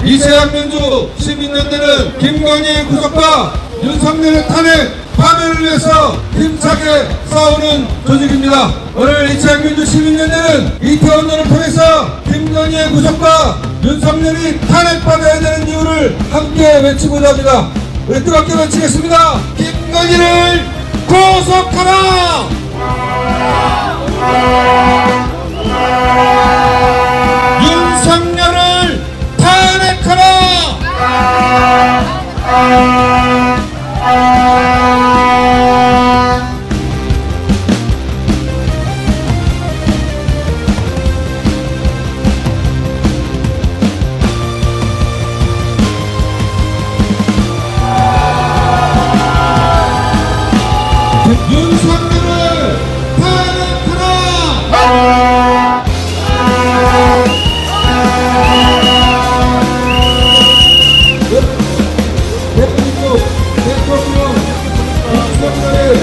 이세양 민주 시민연대는 김건희 구속과 윤석열 탄핵 파면을 위해서 힘차게 싸우는 조직입니다. 오늘 이세양 민주 시민연대는 이태원전을 통해서 김건희의 구속과 윤석열이 탄핵받아야 되는 이유를 함께 외치고자 합니다. 우리 뜨겁게 외치겠습니다. 김건희를 구속하라! 윤석열을 탄핵하라! 윤석열을 탄핵하라! 대통령 윤석열을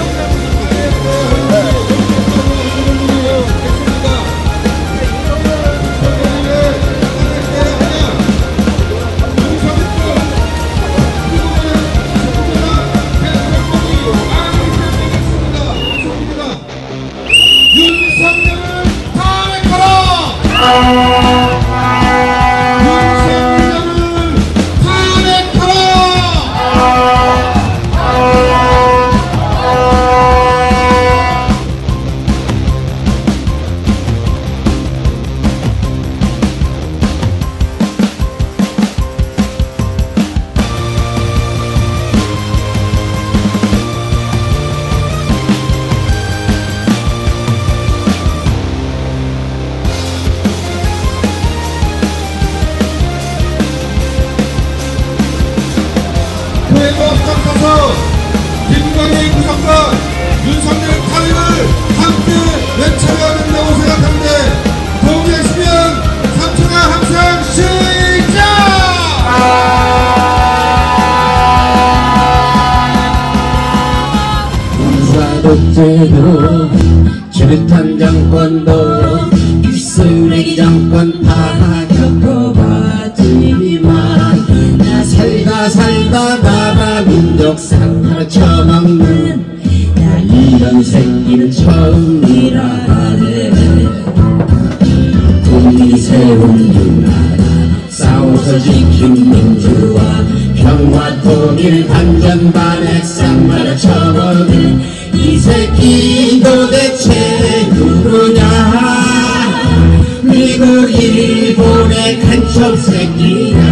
앞장서서 김건희 구속과 윤석열 탄핵을 함께 외쳐야 된다고 생각하는데 동의하시면 3초간 함성 시작! 군사독재도 지긋한 정권도 쓰레기 정권 다 겪어봤지만 나 살다 나라 민족 상하로 처먹는 나 이런 새끼는 처음이라 하네. 국민이 세운 유나라 싸워서 지킨 민주화 평화 통일 반전 반핵 쌍말로 처먹는 이 새끼 도대체 누구냐. 미국 일본의 간첩 새끼야.